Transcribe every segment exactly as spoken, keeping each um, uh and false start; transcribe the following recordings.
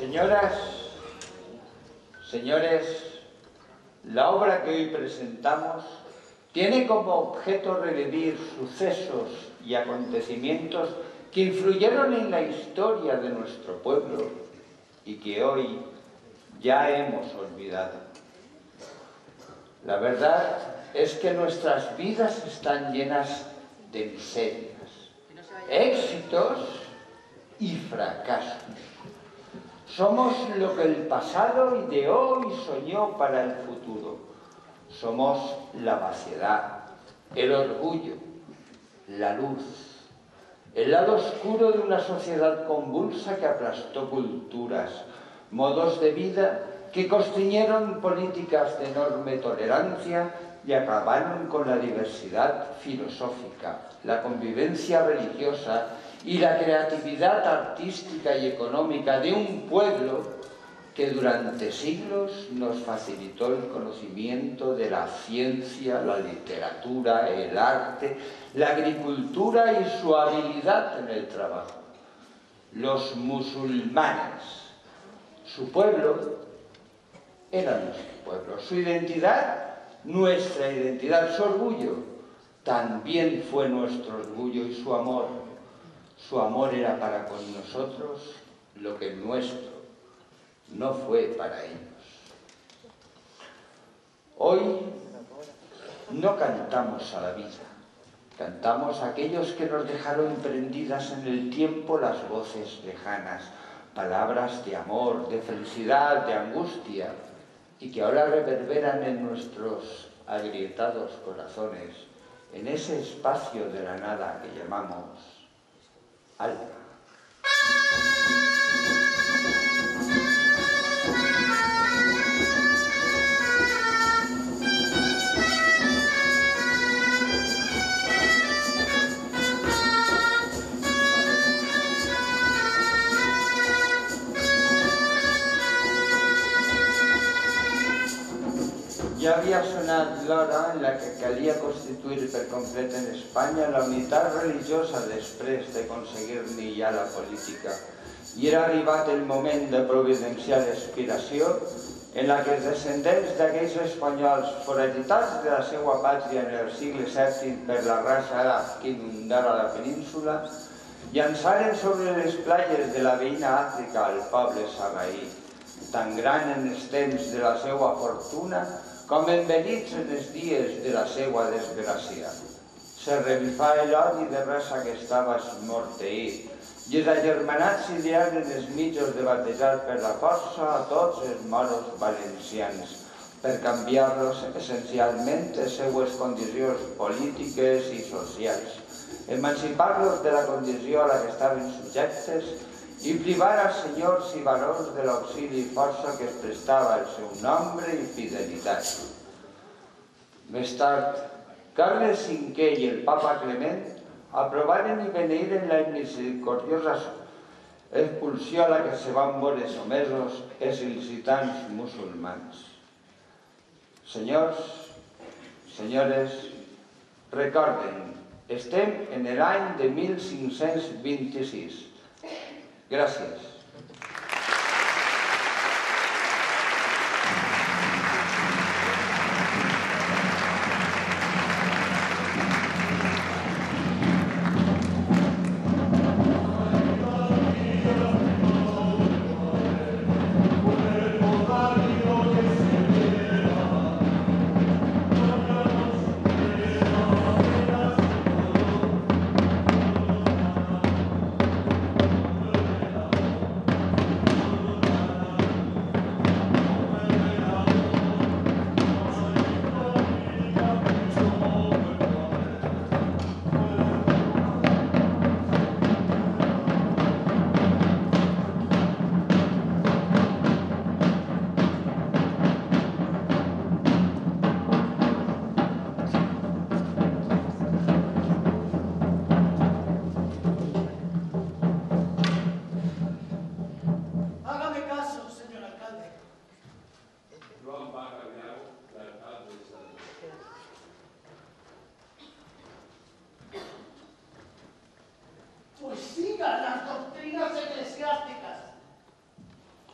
Señoras, señores, la obra que hoy presentamos tiene como objeto revivir sucesos y acontecimientos que influyeron en la historia de nuestro pueblo y que hoy ya hemos olvidado. La verdad es que nuestras vidas están llenas de miserias, éxitos y fracasos. Somos lo que el pasado ideó y soñó para el futuro. Somos la vaciedad, el orgullo, la luz, el lado oscuro de una sociedad convulsa que aplastó culturas, modos de vida que constriñeron políticas de enorme tolerancia y acabaron con la diversidad filosófica, la convivencia religiosa y la creatividad artística y económica de un pueblo que durante siglos nos facilitó el conocimiento de la ciencia, la literatura, el arte, la agricultura y su habilidad en el trabajo. Los musulmanes, su pueblo era nuestro pueblo, su identidad, nuestra identidad, su orgullo también fue nuestro orgullo y su amor. Su amor era para con nosotros lo que el nuestro no fue para ellos. Hoy no cantamos a la vida, cantamos a aquellos que nos dejaron prendidas en el tiempo las voces lejanas, palabras de amor, de felicidad, de angustia, y que ahora reverberan en nuestros agrietados corazones, en ese espacio de la nada que llamamos alma. Ja havia sonat l'hora en la que calia constituir per complet en Espanya la unitat religiosa després d'aconseguir-ne ja la política. I era arribat el moment de providencial expiració en la que els descendents d'aquells espanyols foragitats de la seva pàtria en el segle sèptim per la raça àrab que inundara la península llançaren sobre les platges de la veïna Àfrica el poble sarraí, tan gran en els temps de la seva fortuna com envelits en els dies de la seva desgràcia. Se revifà l'odi de raça que estava esmorteït i els agermanats idearen els mitjos de batejar per la força a tots els moros valencians per canviar-los essencialment les seues condicions polítiques i socials, emancipar-los de la condició a la que estaven subjectes i privar als senyors i barons de l'auxili i força que es prestava el seu nombre i fidelitat. Més tard, Carles cinquè i el papa Clement aprovaren i beneïren la misericordiosa expulsió a la que se van veure somesos els il·licitants musulmans. Senyors, senyores, recorden, estem en l'any de mil cinc-cents vint-i-sis. Gràcies.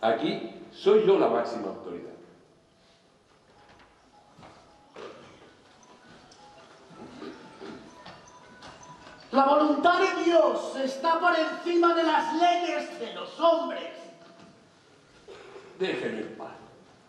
Aquí soy yo la máxima autoridad. La voluntad de Dios está por encima de las leyes de los hombres. Déjenme en paz.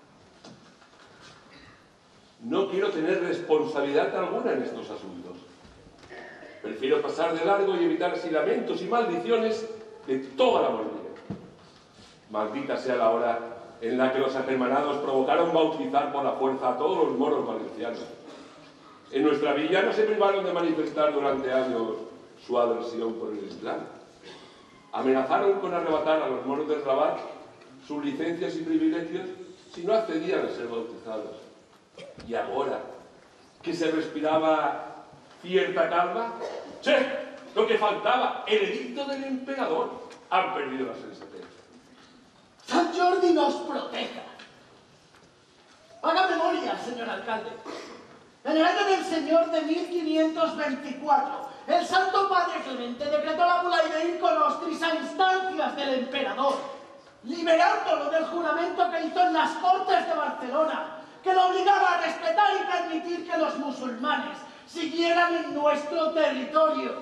No quiero tener responsabilidad alguna en estos asuntos. Prefiero pasar de largo y evitar así lamentos y maldiciones de toda la humanidad. Maldita sea la hora en la que los agermanados provocaron bautizar por la fuerza a todos los moros valencianos. En nuestra villa no se privaron de manifestar durante años su aversión por el Islam. Amenazaron con arrebatar a los moros del Rabat sus licencias y privilegios si no accedían a ser bautizados. Y ahora, que se respiraba cierta calma, ¡che! Lo que faltaba, el edicto del emperador, han perdido la sensatez. San Jordi nos proteja. Haga memoria, señor alcalde. En el año del Señor de mil quinientos veinticuatro, el Santo Padre Clemente decretó la bula Ideir con ostris a instancias del emperador, liberándolo del juramento que hizo en las Cortes de Barcelona, que lo obligaba a respetar y permitir que los musulmanes siguieran en nuestro territorio.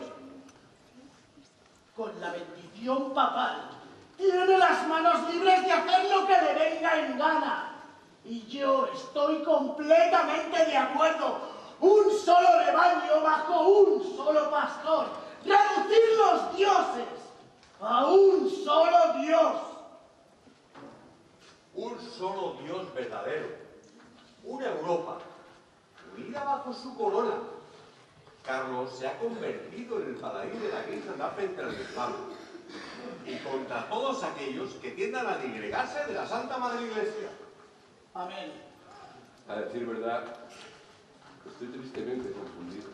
Con la bendición papal, tiene las manos libres de hacer lo que le venga en gana. Y yo estoy completamente de acuerdo. Un solo rebaño bajo un solo pastor. Reducir los dioses a un solo Dios. Un solo Dios verdadero. Una Europa unida bajo su corona. Carlos se ha convertido en el paladín de la cristiandad frente al Islam y contra todos aquellos que tiendan a disgregarse de la Santa Madre Iglesia. Amén. A decir verdad, estoy tristemente confundido.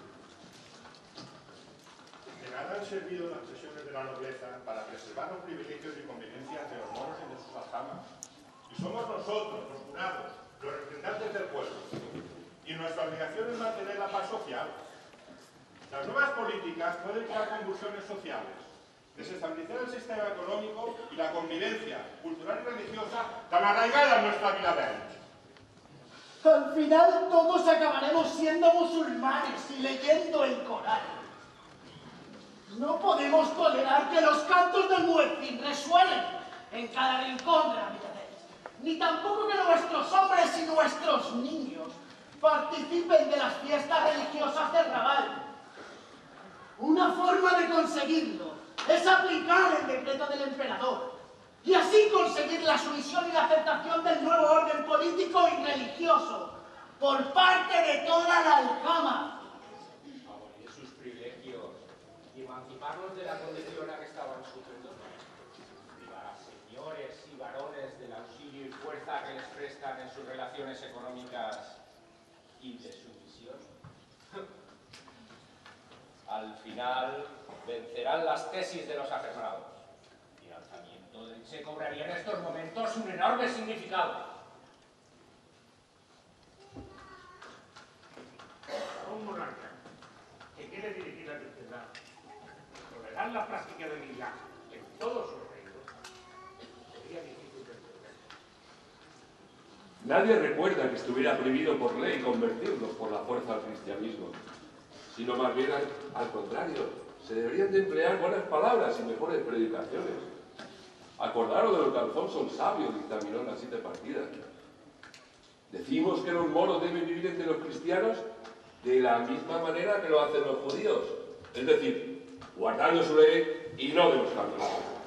De nada han servido las presiones de la nobleza para preservar los privilegios y conveniencias de los moros y de sus aljamas. Y somos nosotros, los jurados, los representantes del pueblo. Y nuestra obligación es mantener la paz social. Las nuevas políticas pueden crear convulsiones sociales, desestabilizar el sistema económico y la convivencia cultural y religiosa tan arraigada en nuestra vida de años. Al final todos acabaremos siendo musulmanes y leyendo el Corán. No podemos tolerar que los cantos del muezzin resuenen en cada rincón de la Miradés, ni tampoco que nuestros hombres y nuestros niños participen de las fiestas religiosas del Raval. Una forma de conseguirlo es aplicar el decreto del emperador y así conseguir la sumisión y la aceptación del nuevo orden político y religioso por parte de toda la aljama. Abolir sus privilegios y emanciparlos de la condición a que estaban sujetos. Privar a señores y varones del auxilio y fuerza que les prestan en sus relaciones económicas y de sumisión. Al final vencerán las tesis de los aferrados y el alzamiento de Elche cobraría en estos momentos un enorme significado. A un monarca que quiere dirigir la cristiandad, tolerar la práctica del Islam en todos sus reinos, sería difícil de entender. Nadie recuerda que estuviera prohibido por ley convertirlos por la fuerza al cristianismo, sino más bien al, al contrario, se deberían de emplear buenas palabras y mejores predicaciones. Acordaros de lo que Alfonso el Sabio dictaminó en las siete partidas. Decimos que los moros deben vivir entre los cristianos de la misma manera que lo hacen los judíos, es decir, guardando su ley y no denostándolo.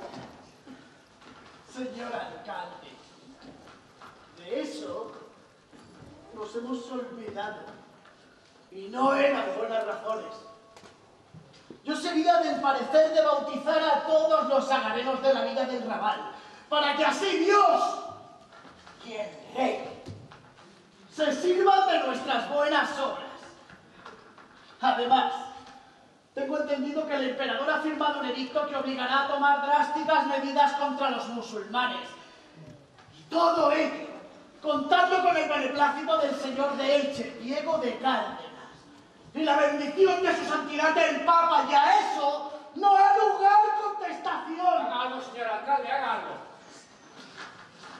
Señor alcalde, de eso nos hemos olvidado. Y no era de buenas razones. Yo sería del parecer de bautizar a todos los agarenos de la vida del Raval, para que así Dios, quien rey, se sirva de nuestras buenas obras. Además, tengo entendido que el emperador ha firmado un edicto que obligará a tomar drásticas medidas contra los musulmanes. Y todo ello, contando con el beneplácito del señor de Elche, Diego de Cárdenas, y la bendición de su santidad el Papa, y a eso no ha lugar contestación. Haga algo, señor alcalde, haga algo.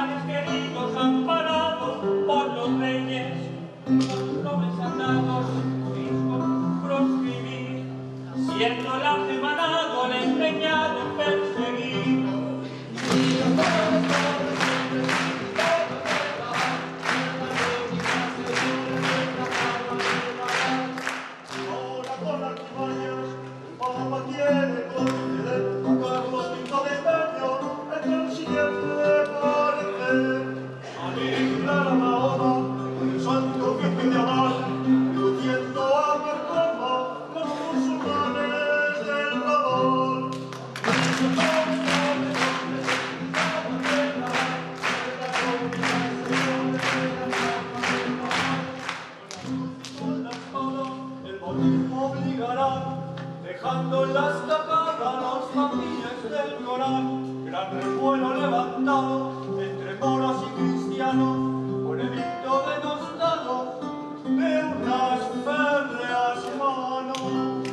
mares queridos amparados por los reyes, los robles andados, con proscribir, siendo el arte manado, el empeñado en perseguir. Ahora con artimañas, el Papa quiere conceder a Carlos quinto de España el consiguiente parecer. Alegrar a Mahoma con el santo oficio de amar, luciendo a Marcoma los musulmanes del Raval. El bautismo obligará, dejando en la estacada los papines del Corán. Gran revuelo levantado entre moros y cristianos, con el hito denostado de unas férreas manos.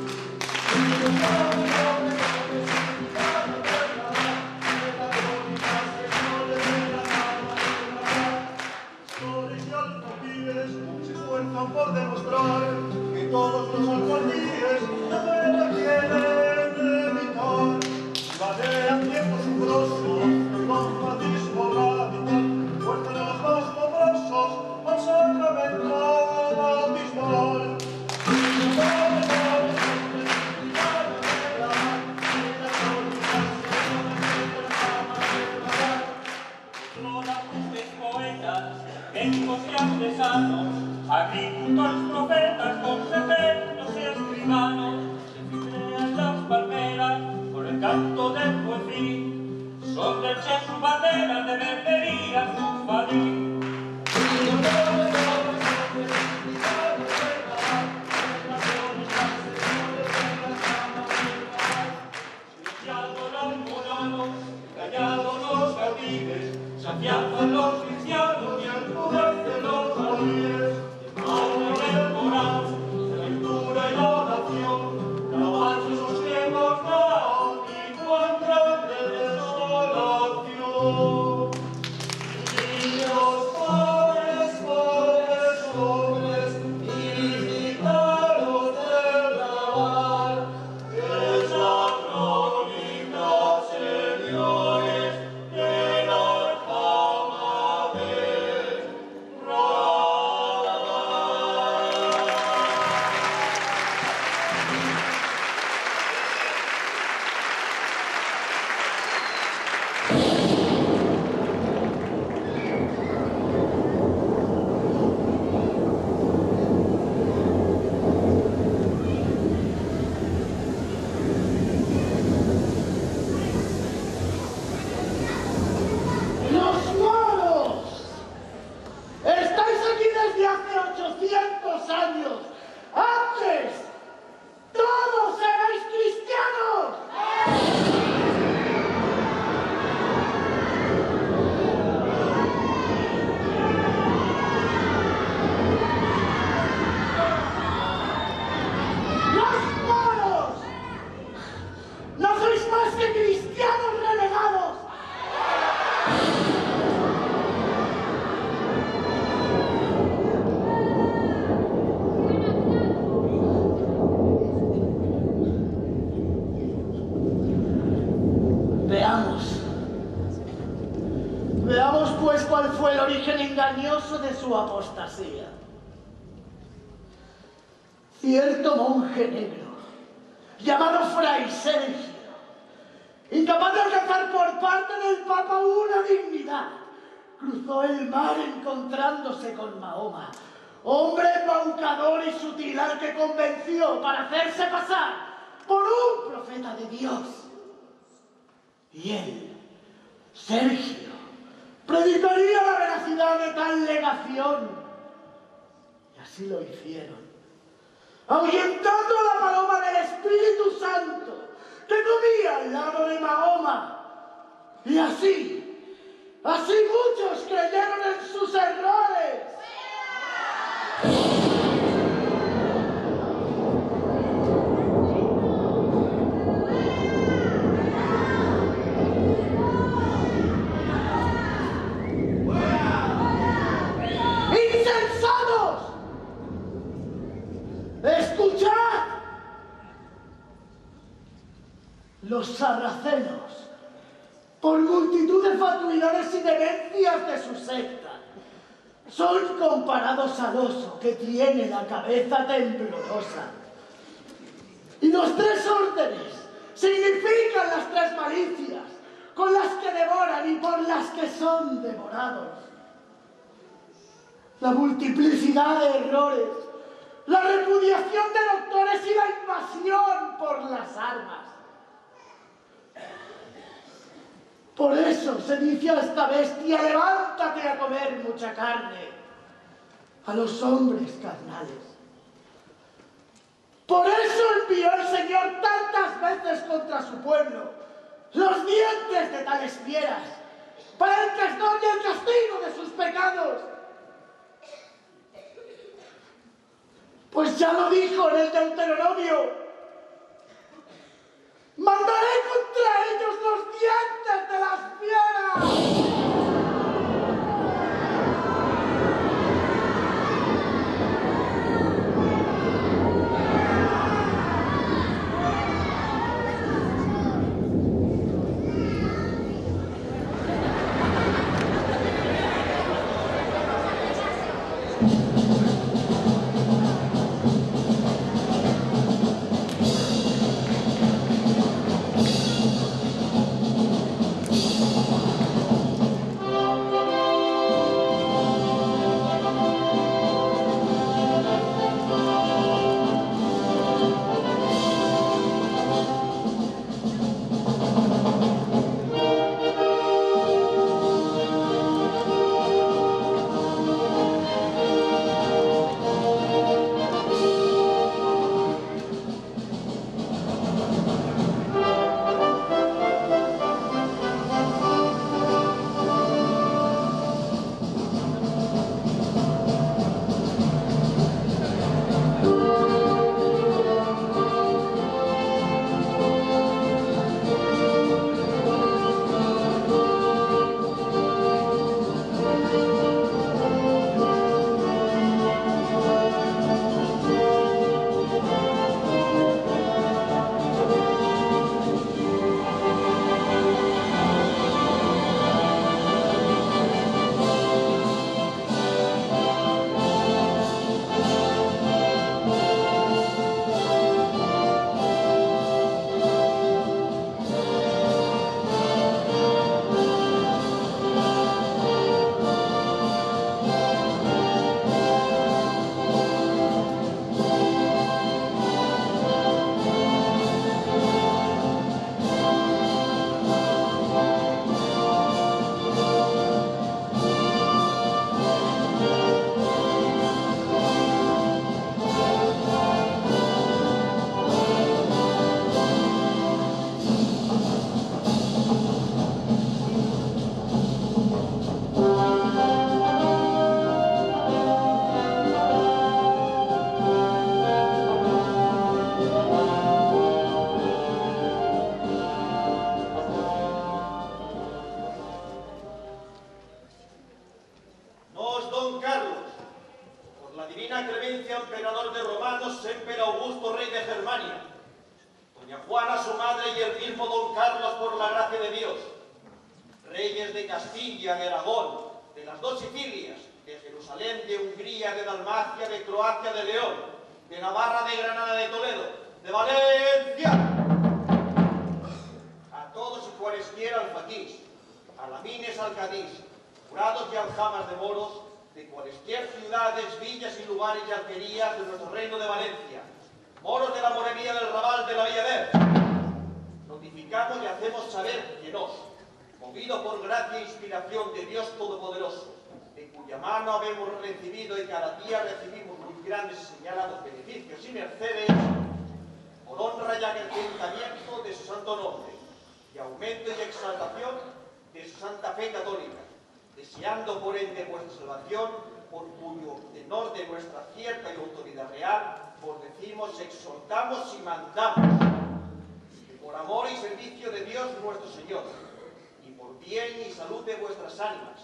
Flores y alcapines se esfuerzan por demostrar que todos los alcaldíes la guerra quieren evitar. Batean tiempos umbrosos el bautismo radical, fuerzan a los más poderosos al sacramento bautismal. Poetas, médicos y artesanos, agricultores, profetas, consejeros y escribanos, se fibrean las palmeras con el canto del poefín, son del Che su bandera, de Berbería su fadín. Silenciados los moranos, callados los cautives, se afianzan los cristianos y el poder de los judíos. Ahora en el Corán, la lectura y la oración, clavarse sus tiempos dan y encuentran de desolación. Niños, pobres, pobres hombres, y gitanos del Raval, es la crónica, señores, de la fama del Raval. ¡Los moros! ¡Estáis aquí desde hace ochocientos años! ¡Antes! ¡Todos erais cristianos! ¡Los moros! ¡No sois más que cristianos renegados! Veamos. Veamos pues cuál fue el origen engañoso de su apostasía. Cierto monje negro, llamado Fray Sergio, incapaz de alcanzar por parte del Papa una dignidad, cruzó el mar encontrándose con Mahoma, hombre embaucador y sutil al que convenció para hacerse pasar por un profeta de Dios. Y él, Sergio, predicaría la veracidad de tal legación. Y así lo hicieron, ahuyentando a la paloma del Espíritu Santo que comía al lado de Mahoma. Y así, así muchos creyeron en sus errores. los sarracenos, por multitud de fatuidades y demencias de su secta, son comparados al oso que tiene la cabeza temblorosa. Y los tres órdenes significan las tres malicias, con las que devoran y por las que son devorados. La multiplicidad de errores, la repudiación de doctores y la invasión por las armas. Por eso se dice a esta bestia: levántate a comer mucha carne, a los hombres carnales. Por eso envió el Señor tantas veces contra su pueblo los dientes de tales fieras, para el castigo y el castigo de sus pecados. Pues ya lo dijo en el Deuteronomio: mandaré contra ellos los dientes de las fieras. Deseando por ende vuestra salvación, por cuyo tenor de nuestra cierta y autoridad real, os decimos, exhortamos y mandamos, que por amor y servicio de Dios nuestro Señor, y por bien y salud de vuestras ánimas,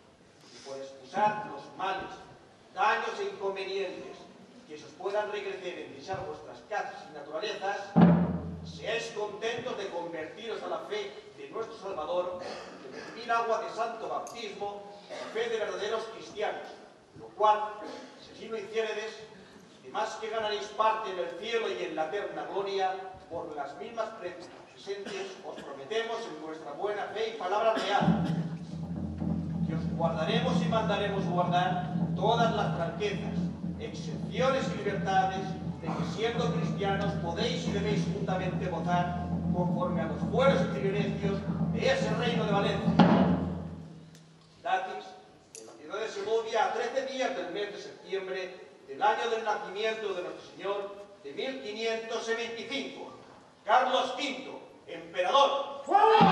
y por excusar los males, daños e inconvenientes que se os puedan regrecer en desear vuestras casas y naturalezas, seáis contentos de convertiros a la fe de nuestro Salvador, de recibir agua de santo bautismo, en fe de verdaderos cristianos, lo cual, si así lo hiciéredes, además que ganaréis parte en el cielo y en la eterna gloria, por las mismas presentes os prometemos en nuestra buena fe y palabra real, que os guardaremos y mandaremos guardar todas las franquezas, excepciones y libertades de que siendo cristianos podéis y debéis juntamente gozar conforme a los fueros y privilegios de ese reino de Valencia. Datis, en la ciudad de Segovia, a trece días del mes de septiembre del año del nacimiento de nuestro Señor, de mil quinientos veinticinco, Carlos quinto, emperador.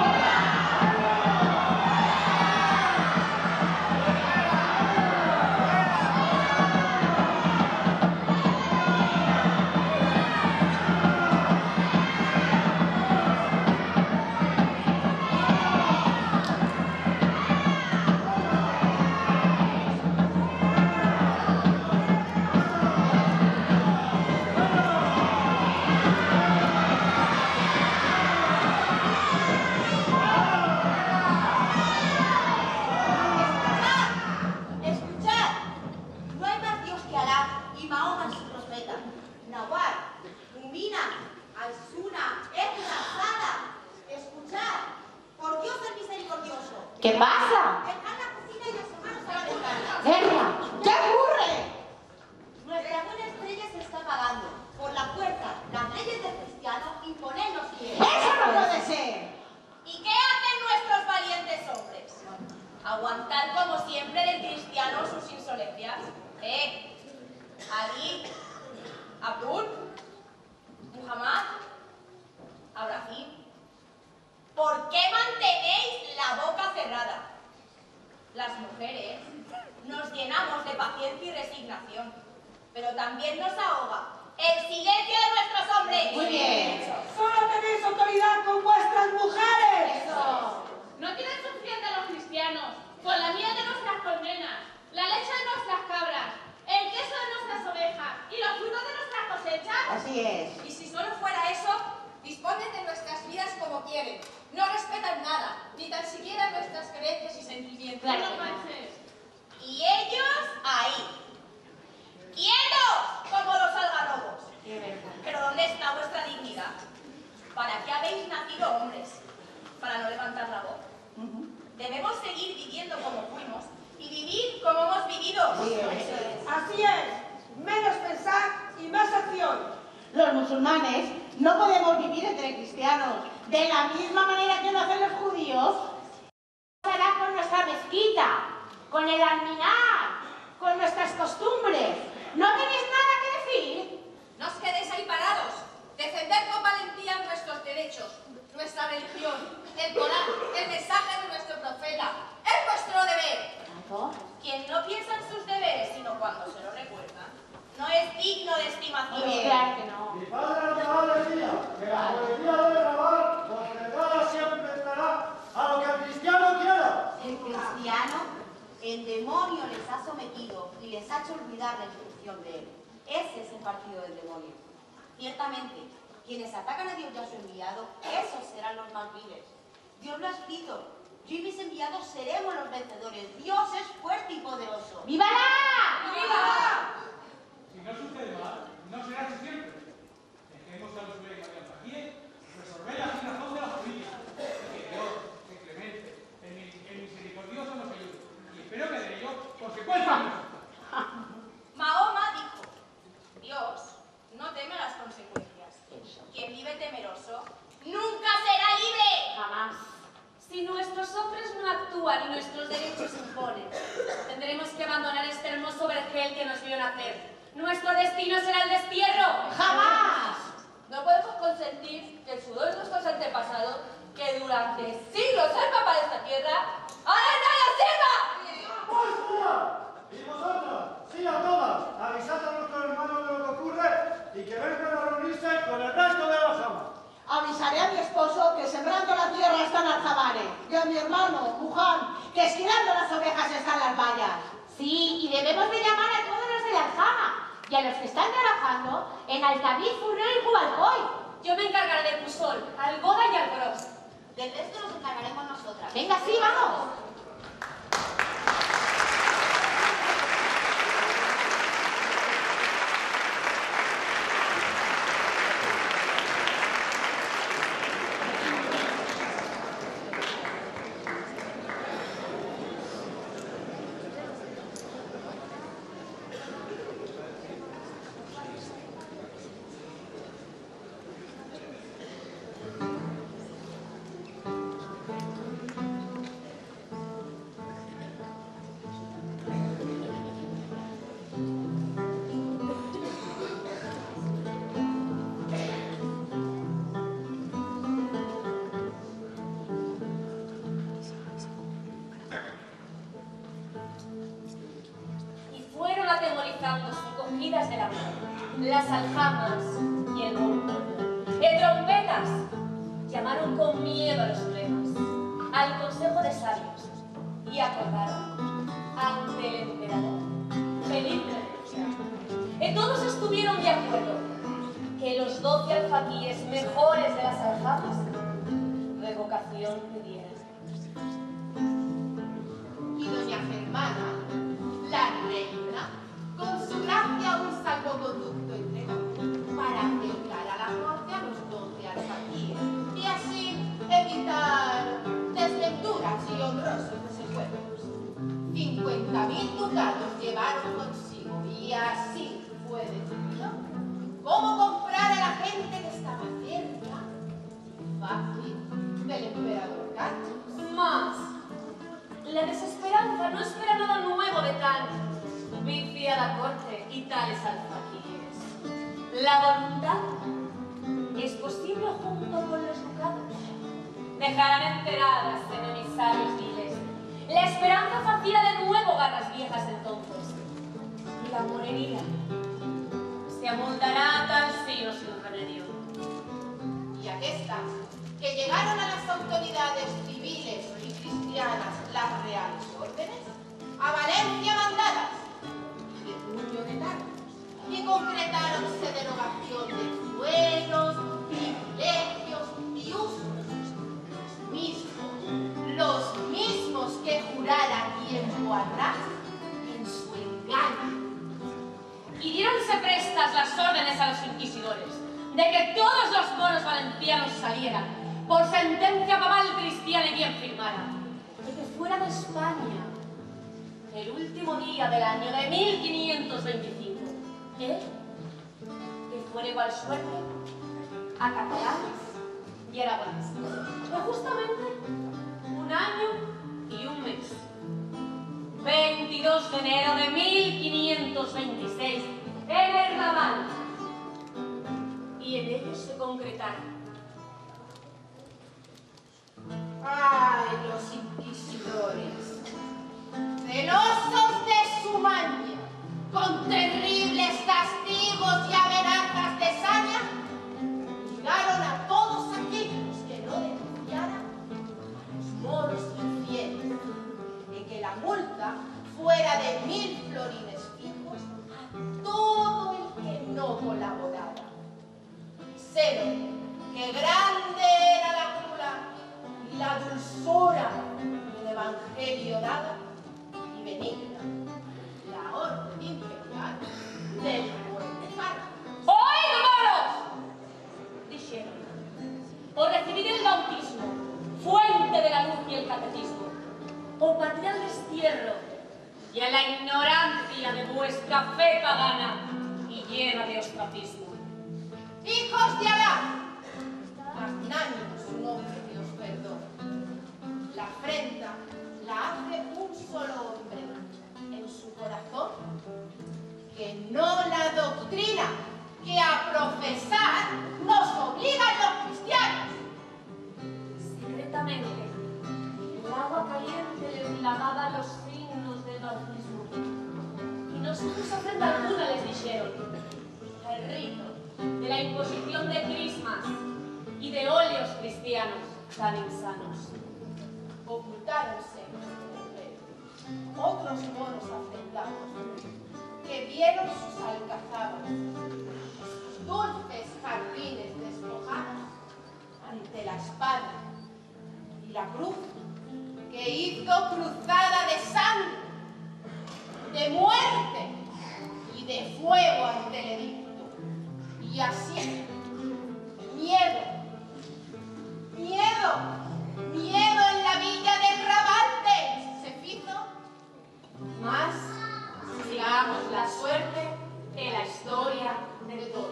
¿Qué pasa? ¡Guerra! ¿Qué ocurre? Nuestra buena estrella se está apagando. Por la fuerza, las leyes del cristiano imponen los fieles. ¡Eso no puede ser! ¿Y qué hacen nuestros valientes hombres? Aguantar como siempre del cristiano sus insolencias. ¿Eh? Ali, Abdul, Muhammad, Abraham. ¿Por qué mantenéis la boca cerrada? Las mujeres nos llenamos de paciencia y resignación, pero también nos ahoga el silencio de nuestros hombres. Muy bien. Solo tenéis autoridad con vuestras mujeres. Eso. No tienen suficiente los cristianos, con la miel de nuestras colmenas, la leche de nuestras cabras, el queso de nuestras ovejas y los frutos de nuestras cosechas. Así es. Y si solo fuera eso, disponen de nuestras vidas como quieren. No respetan nada, ni tan siquiera nuestras creencias y sentimientos. Claro, no manches. Y ellos ahí, quietos como los algarrobos. Pero ¿dónde está vuestra dignidad? ¿Para qué habéis nacido hombres? ¿Para no levantar la voz? Debemos seguir viviendo como fuimos y vivir como hemos vivido. Así es, menos pensar y más acción. Los musulmanes no podemos vivir entre cristianos de la misma manera que lo hacen los judíos. Hará con nuestra mezquita, con el alminar, con nuestras costumbres. ¿No tenéis nada que decir? No os quedéis ahí parados. Defender con valentía nuestros derechos, nuestra religión, el Corán, el mensaje de nuestro profeta. Es vuestro deber. Quien no piensa en sus deberes, sino cuando se lo recuerdan, no es digno de estimación. Muy bien. Claro que no. Mi padre Alcalá decía que la poesía debe grabar, porque siempre estará a lo que el cristiano quiera. El cristiano, el demonio les ha sometido y les ha hecho olvidar la instrucción de él. Ese es el partido del demonio. Ciertamente, quienes atacan a Dios y a su enviado, esos serán los más viles. Dios lo ha escrito. Yo y mis enviados seremos los vencedores. Dios es fuerte y poderoso. ¡Vívala! ¡Viva! Si no sucede mal, no será así siempre. Dejemos a los reyes de aquí resolver la razón de la familia. Que Dios, que clemente, el misericordioso nos ayude. Y espero que de ello consecuencias. Mahoma dijo, Dios no teme las consecuencias. Quien vive temeroso nunca será libre. Jamás. Si nuestros hombres no actúan y nuestros derechos se imponen, tendremos que abandonar este hermoso vergel que nos vio nacer. Nuestro destino será el destierro. ¡Jamás! No podemos consentir que el sudor de nuestros antepasados, que durante siglos han papado esta tierra, ahora nada sirva. ¡Búsqueda! Y vosotros, sí a todas, avisad a nuestros hermanos de lo que ocurre y que vengan a reunirse con el resto de la jama. Avisaré a mi esposo que sembrando la tierra están Aljabare y a mi hermano, Muján, que esquilando las ovejas están las vallas. Sí, y debemos de llamar a todos los de la Aljama y a los que están trabajando en Alcabiz, Furreo y Jubalcoy. Yo me encargaré del pusol, al boda y al gros. Del resto nos encargaremos nosotras. Venga, sí, vamos. Cogidas de la mano, las aljamas y el montón. En trompetas llamaron con miedo a los supremos, al consejo de sabios, y acordaron ante el emperador Felipe tercero. Y todos estuvieron de acuerdo que los doce alfaquíes mejores de las aljamas revocación pidieran. Y doña Germana, la reina, con su gracia un salvoconducto entregó para acercar a la corte a los doce alfaquíes y así evitar desventuras y honrosos desencuentros. Cincuenta mil ducados llevaron consigo y así fue decidido cómo comprar a la gente que estaba cerca y fácil del emperador Carlos. Más, la desesperanza no espera nada nuevo de tan viciada corte y tales alfaquíes. La voluntad es posible junto con los ducados. Dejarán enteradas en emisarios viles. La esperanza facía de nuevo garras viejas entonces. Y la morería se amoldará tal sino sin remedio. Y aquestas, que llegaron a las autoridades civiles y cristianas las reales órdenes, a Valencia mandadas, de puño de cargos, y concretaronse derogación de suelos, privilegios y usos, los mismos, los mismos que jurara tiempo atrás en su engaño. Y diéronse prestas las órdenes a los inquisidores de que todos los moros valencianos salieran por sentencia papal cristiana y bien firmada, de que fuera de España el último día del año de mil quinientos veinticinco, ¿eh? Que fuera igual suerte a catalanes y aragoneses, que justamente un año y un mes, veintidós de enero de mil quinientos veintiséis, en el Raval, y en ellos se concretaron. ¡Ay, los inquisidores! Celosos de su maña, con terribles castigos y amenazas de saña, obligaron a todos aquellos que no denunciaran a los moros infieles, de que la multa fuera de mil florines fijos a todo el que no colaborara. Cero, que grande era la cura y la dulzura del evangelio dada, y benigna la orden imperial del buen Carlos. ¡Oíd, moros! Dijeron, por recibir el bautismo, fuente de la luz y el catecismo, o patria al destierro y a la ignorancia de vuestra fe pagana y llena de ostracismo. Hijos de Alá, magnánimo su nombre que os perdona. La afrenta la hace un solo hombre en su corazón, que no la doctrina que a profesar nos obligan los cristianos. Secretamente, el agua caliente les lavaba los signos del bautismo, y no se puso ofrenda alguna, les dijeron. El rito de la imposición de crismas y de óleos cristianos tan insanos. Ocultáronse otros moros afrentados, que vieron sus alcazabas, sus dulces jardines despojados, ante la espada y la cruz, que hizo cruzada de sangre, de muerte y de fuego ante el edicto. Y así, miedo, miedo, miedo en la villa del Rabante se fizo, más sigamos la suerte de la historia de todos.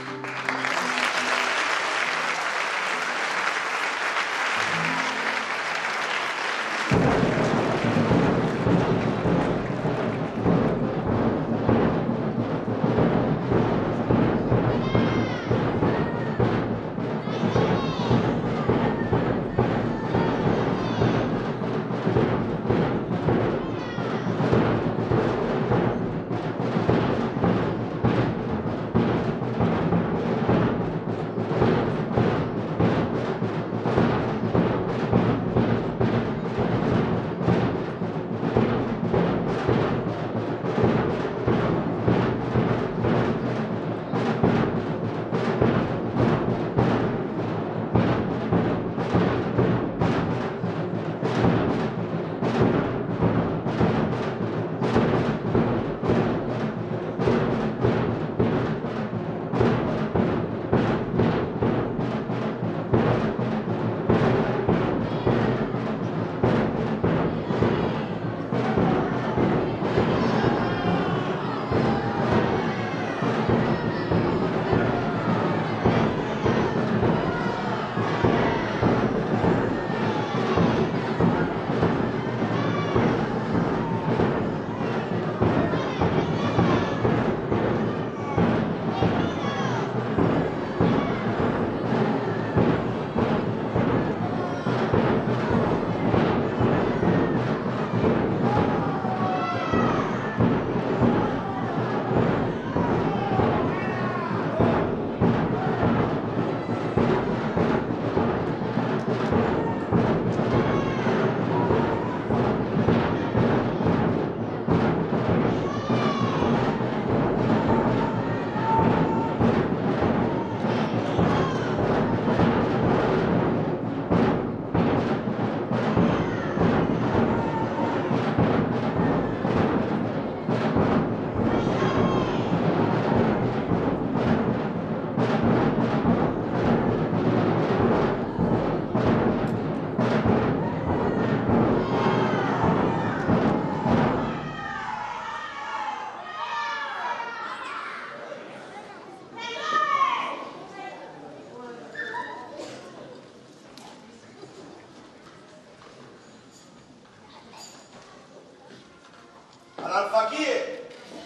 al alfaquíe,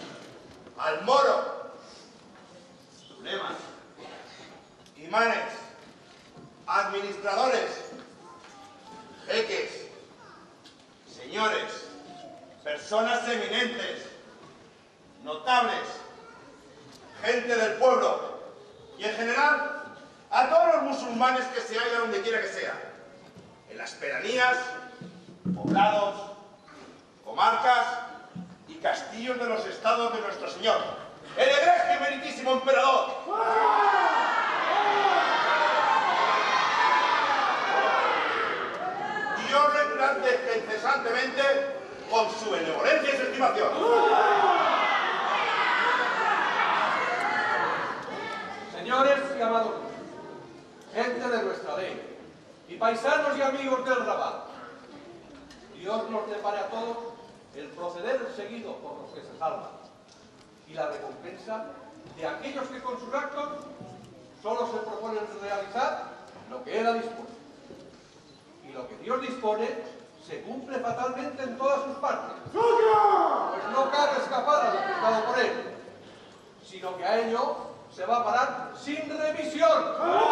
al moro, sulemas, imanes, administradores, jeques, señores, personas eminentes, notables, gente del pueblo y en general a todos los musulmanes que se hallan donde quiera que sea, en las pedanías, poblados, comarcas y castillos de los estados de nuestro Señor, el egregio y meritísimo emperador. Dios le grande incesantemente con su benevolencia y su estimación. Señores y amados, gente de nuestra ley, y paisanos y amigos del Rabat, Dios nos depare a todos el proceder seguido por los que se salvan y la recompensa de aquellos que con sus actos solo se proponen realizar lo que Él ha dispuesto. Y lo que Dios dispone se cumple fatalmente en todas sus partes, pues no cabe escapar a lo dictado por Él, sino que a ello se va a parar sin remisión.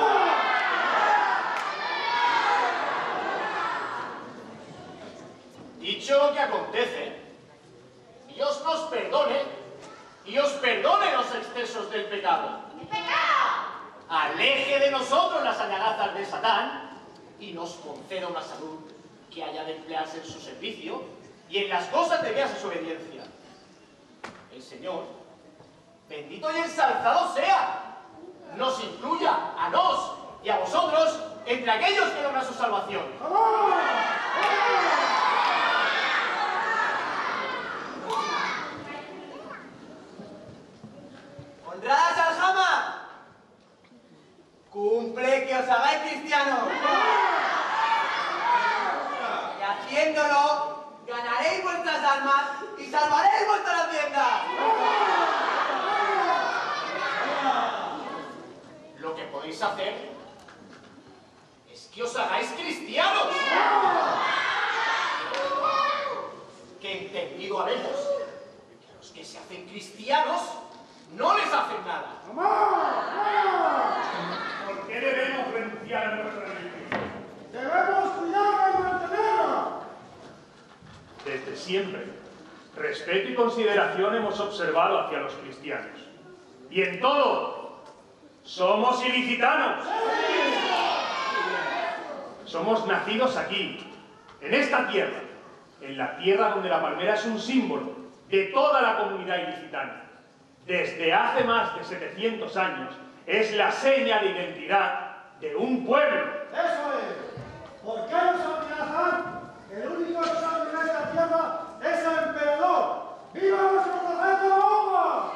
Dicho lo que acontece, Dios nos perdone y os perdone los excesos del pecado. ¡El pecado! Aleje de nosotros las amenazas de Satán y nos conceda una salud que haya de emplearse en su servicio y en las cosas de su obediencia. El Señor, bendito y ensalzado sea, nos incluya a nos y a vosotros entre aquellos que logran su salvación. ¡Honradas aljama! ¡Cumple que os hagáis cristianos! Y haciéndolo, ganaréis vuestras almas y salvaréis vuestra hacienda. Lo que podéis hacer es que os hagáis cristianos. Que entendido habemos que a los que se hacen cristianos no les hacen nada. ¿Por qué debemos renunciar a nuestra religión? ¡Debemos cuidarla y mantenerla! Desde siempre, respeto y consideración hemos observado hacia los cristianos. Y en todo, somos ilicitanos. Somos nacidos aquí, en esta tierra, en la tierra donde la palmera es un símbolo de toda la comunidad ilicitana. Desde hace más de setecientos años, es la seña de identidad de un pueblo. ¡Eso es! ¿Por qué nos amenazan? El único que sabe en esta tierra es el emperador. ¡Viva nuestro rey de Mahoma!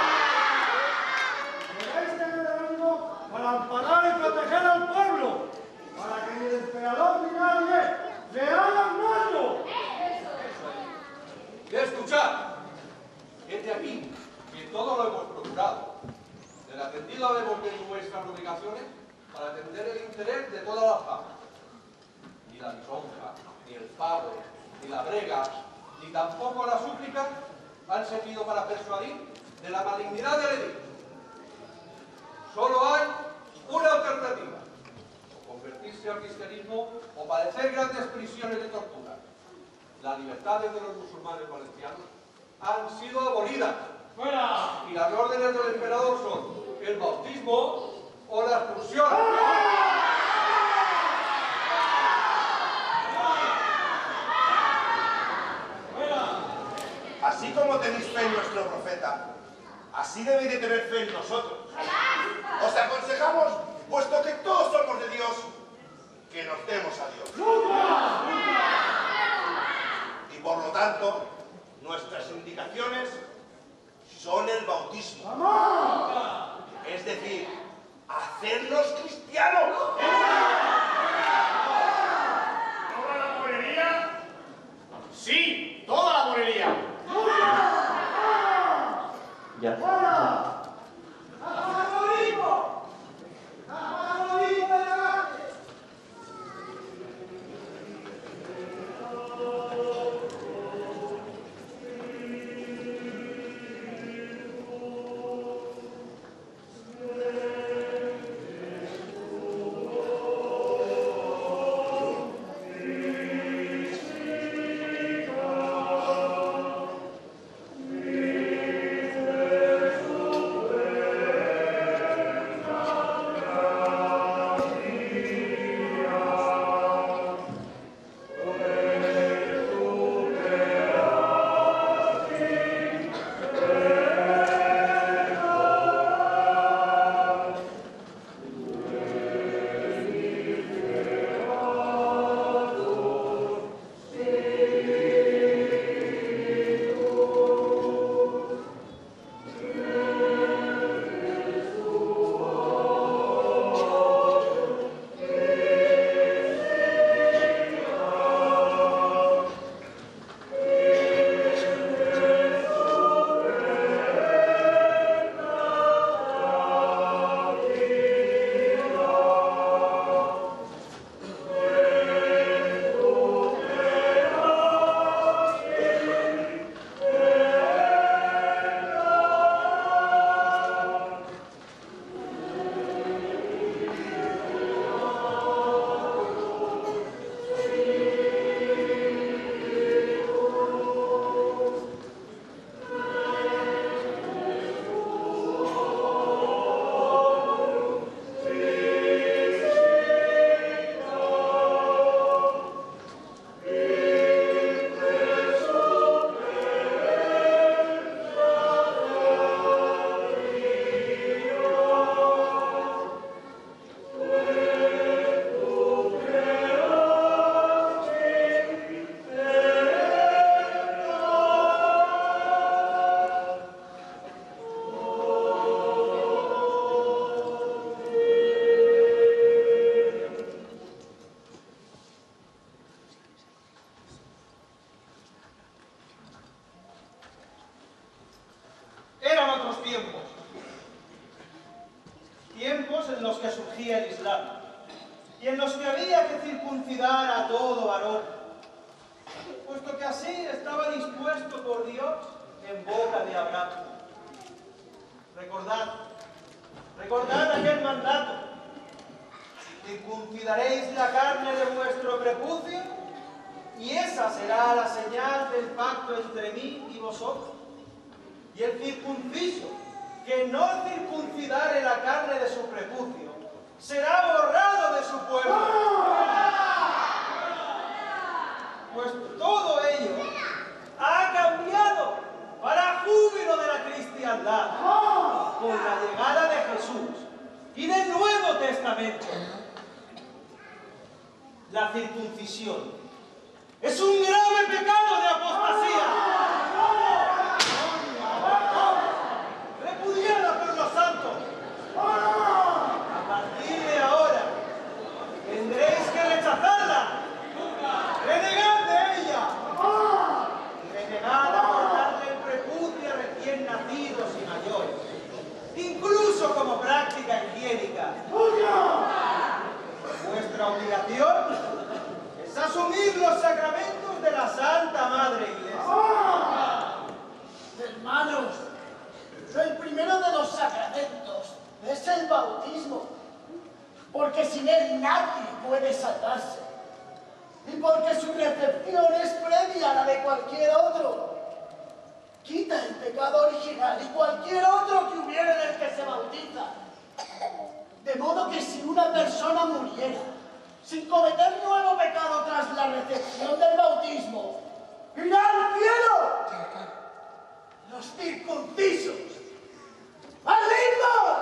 Debéis tener el ánimo para amparar y proteger al pueblo, para que ni el emperador ni nadie le hagan daño. Y escuchad, este aquí, que todo lo hemos procurado. Del atendido debemos de nuestras obligaciones para atender el interés de toda la fama. Ni la lisonja, ni el pago, ni la brega, ni tampoco la súplica han servido para persuadir de la malignidad del edicto. Solo hay una alternativa: o convertirse al cristianismo o padecer grandes prisiones de tortura. Las libertades de los musulmanes valencianos han sido abolidas. ¡Fuera! Y las órdenes del emperador son el bautismo o la expulsión. Así como tenéis fe en nuestro profeta, así debéis de tener fe en nosotros. Os aconsejamos, puesto que todos somos de Dios, que nos demos a Dios. Y por lo tanto, nuestras indicaciones son el bautismo. Es decir, hacernos cristianos. ¿Toda la morería? Sí, toda la morería. Ya, ya. ¡Viva exigía el Islam, y en los que había que circuncidar a todo varón, puesto que así estaba dispuesto por Dios en boca de Abraham. Recordad, recordad aquel mandato: circuncidaréis la carne de vuestro prepucio, y esa será la señal del pacto entre mí y vosotros. Y el circunciso que no circuncidare la carne de su prepucio será borrado de su pueblo. Pues todo ello ha cambiado para júbilo de la cristiandad con la llegada de Jesús y del Nuevo Testamento. La circuncisión es un grave pecado de apostasía, repudiada por los santos. A partir de ahora tendréis que rechazarla, renegad de ella, y renegad a cortarle el prepucio a recién nacidos y mayores, incluso como práctica higiénica. Vuestra obligación es asumir los sacramentos de la Santa Madre Iglesia. Hermanos, el primero de los sacramentos es el bautismo, porque sin él nadie puede salvarse, y porque su recepción es previa a la de cualquier otro. Quita el pecado original y cualquier otro que hubiera en el que se bautiza. De modo que si una persona muriera sin cometer nuevo pecado tras la recepción del bautismo, irá al cielo. Los circuncisos, ¡al ritmo!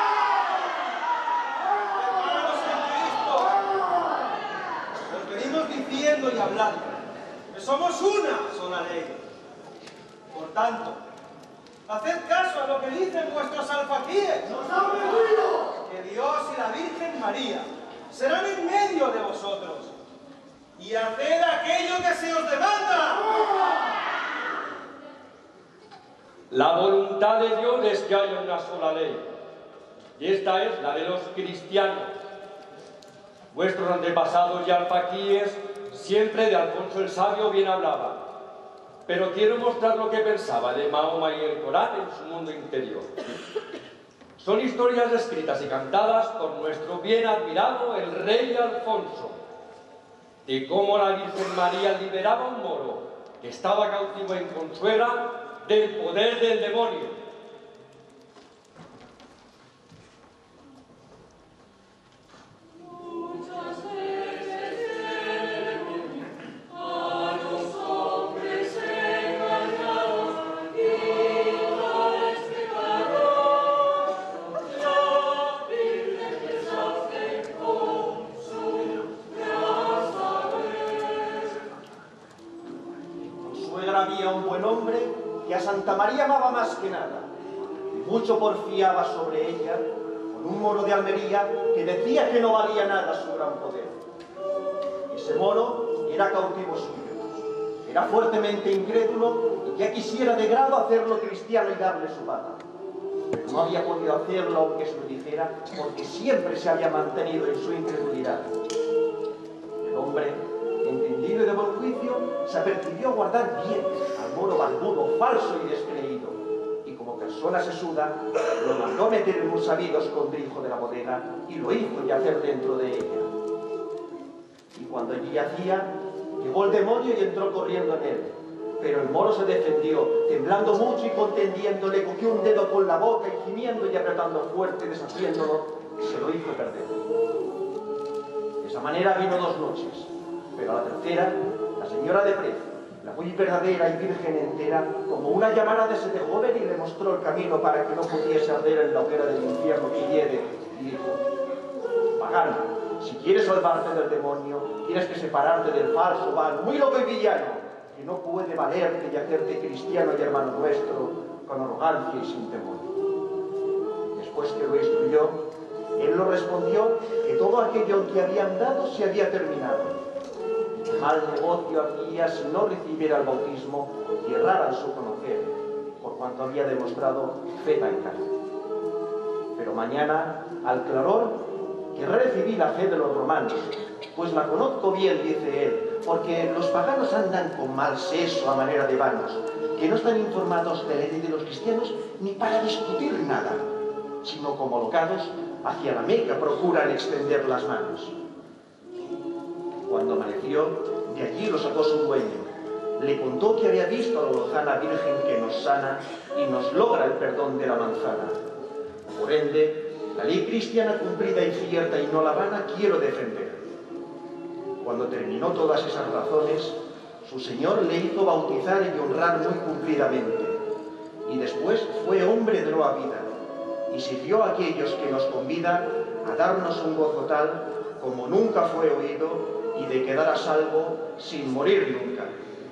Hermanos en Cristo, os venimos diciendo y hablando que somos una sola ley. Por tanto, haced caso a lo que dicen vuestros alfaquíes. ¡Nos han pedido! Que Dios y la Virgen María serán en medio de vosotros, y haced aquello que se os demanda. La voluntad de Dios es que haya una sola ley, y esta es la de los cristianos. Vuestros antepasados y alfaquíes siempre de Alfonso el Sabio bien hablaban, pero quiero mostrar lo que pensaba de Mahoma y el Corán en su mundo interior. Son historias escritas y cantadas por nuestro bien admirado el rey Alfonso, de cómo la Virgen María liberaba a un moro que estaba cautivo en Consuegra del poder del demonio. Había un buen hombre que a Santa María amaba más que nada, y mucho porfiaba sobre ella con un moro de Almería que decía que no valía nada su gran poder. Ese moro era cautivo suyo, era fuertemente incrédulo y ya quisiera de grado hacerlo cristiano y darle su pata. Pero no había podido hacerlo aunque se lo dijera, porque siempre se había mantenido en su incredulidad. El hombre, entendido y de buen juicio, se apercibió a guardar bien al moro barbudo, falso y descreído, y como persona sesuda, lo mandó a meter en un sabido escondrijo de la bodega y lo hizo yacer dentro de ella. Y cuando allí yacía, llegó el demonio y entró corriendo en él, pero el moro se defendió, temblando mucho y contendiendo, le cogió un dedo con la boca y gimiendo y apretando fuerte, deshaciéndolo, se lo hizo perder. De esa manera vino dos noches. Pero a la tercera, la señora de Precio, la muy verdadera y virgen entera, como una llamada de ese de joven y le mostró el camino para que no pudiese arder en la hoguera del infierno que hiede, y dijo: pagano, si quieres salvarte del demonio, tienes que separarte del falso, vano, muy loco y villano, que no puede valerte y hacerte cristiano y hermano nuestro con arrogancia y sin temor. Después que lo instruyó, él lo respondió que todo aquello que habían dado se había terminado. Mal negocio hacía si no recibiera el bautismo y errara en su conocer, por cuanto había demostrado fe tan cara. Pero mañana, al claror, que recibí la fe de los romanos, pues la conozco bien, dice él, porque los paganos andan con mal seso a manera de vanos, que no están informados de la ley de los cristianos ni para discutir nada, sino como locados hacia la Meca procuran extender las manos. Cuando amaneció, de allí lo sacó su dueño. Le contó que había visto a la lozana Virgen que nos sana y nos logra el perdón de la manzana. Por ende, la ley cristiana cumplida y cierta y no la vana quiero defender. Cuando terminó todas esas razones, su Señor le hizo bautizar y honrar muy cumplidamente. Y después fue hombre de nueva vida y sirvió a aquellos que nos convida a darnos un gozo tal como nunca fue oído y de quedar a salvo sin morir nunca.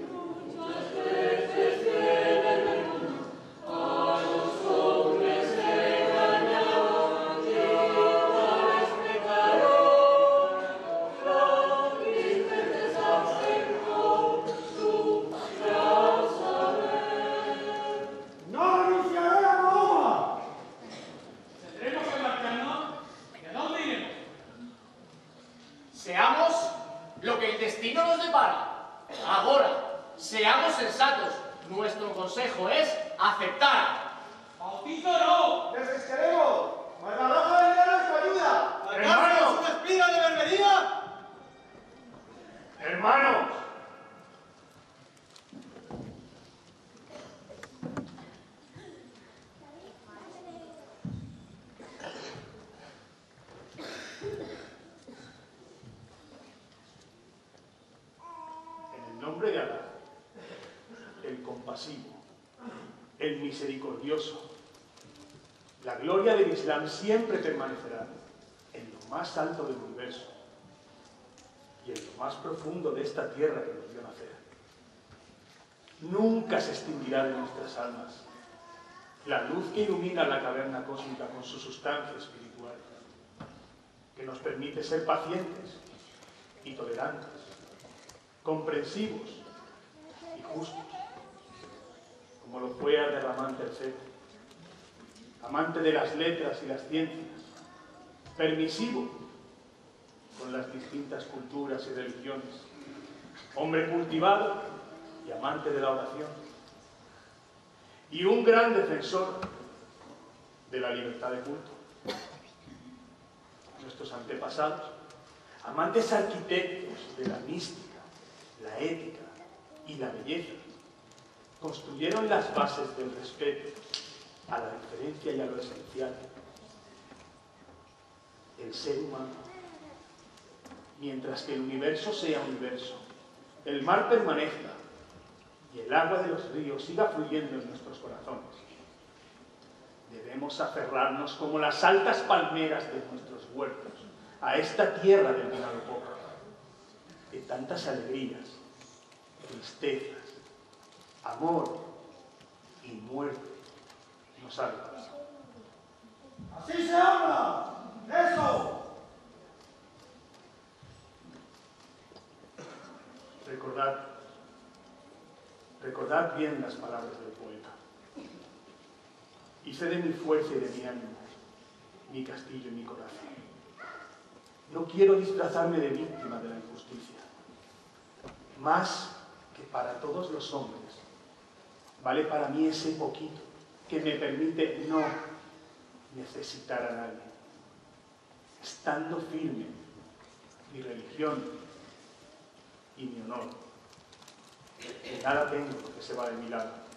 Seamos lo que el destino nos depara. Ahora, seamos sensatos. Nuestro consejo es aceptar. ¡Bautizo no! ¡Desesperemos! ¡Barbarroja de dinero es tu ayuda! ¡Hermanos! ¿Una espina de berbería? ¡Hermanos! En el nombre de Alá, el compasivo, el misericordioso, la gloria del Islam siempre permanecerá en lo más alto del universo y en lo más profundo de esta tierra que nos vio nacer. Nunca se extinguirá de nuestras almas la luz que ilumina la caverna cósmica con su sustancia espiritual, que nos permite ser pacientes y tolerantes, comprensivos y justos, como lo fue Abderramán tercero, amante de las letras y las ciencias, permisivo con las distintas culturas y religiones, hombre cultivado y amante de la oración, y un gran defensor de la libertad de culto. Nuestros antepasados, amantes arquitectos de la mística, la ética y la belleza, construyeron las bases del respeto a la diferencia y a lo esencial. El ser humano, mientras que el universo sea universo, el mar permanezca y el agua de los ríos siga fluyendo en nuestros corazones, debemos aferrarnos como las altas palmeras de nuestros huertos a esta tierra del Vinalopó, de tantas alegrías, tristezas, amor y muerte nos ha dado. ¡Así se habla! ¡Eso! Recordad, recordad bien las palabras del poeta. Hice de mi fuerza y de mi ánimo mi castillo y mi corazón. No quiero disfrazarme de víctima de la injusticia. Más que para todos los hombres, vale para mí ese poquito que me permite no necesitar a nadie, estando firme mi religión y mi honor. Que nada tengo que se va de mi lado.